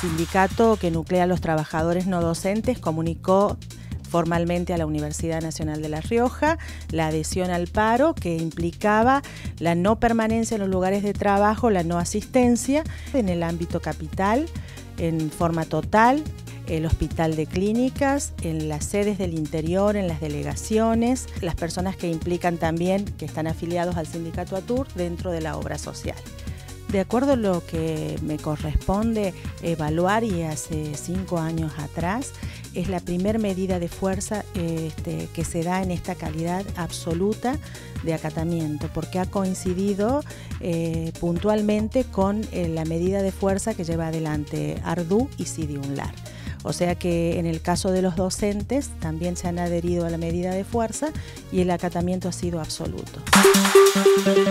sindicato que nuclea a los trabajadores no docentes comunicó formalmente a la Universidad Nacional de La Rioja la adhesión al paro, que implicaba la no permanencia en los lugares de trabajo, la no asistencia en el ámbito capital en forma total, el hospital de clínicas, en las sedes del interior, en las delegaciones, las personas que implican también, que están afiliados al sindicato ATUR dentro de la obra social. De acuerdo a lo que me corresponde evaluar, y hace 5 años atrás, es la primera medida de fuerza que se da en esta calidad absoluta de acatamiento, porque ha coincidido puntualmente con la medida de fuerza que lleva adelante ARDU y CIDI UNLAR. O sea que en el caso de los docentes también se han adherido a la medida de fuerza y el acatamiento ha sido absoluto.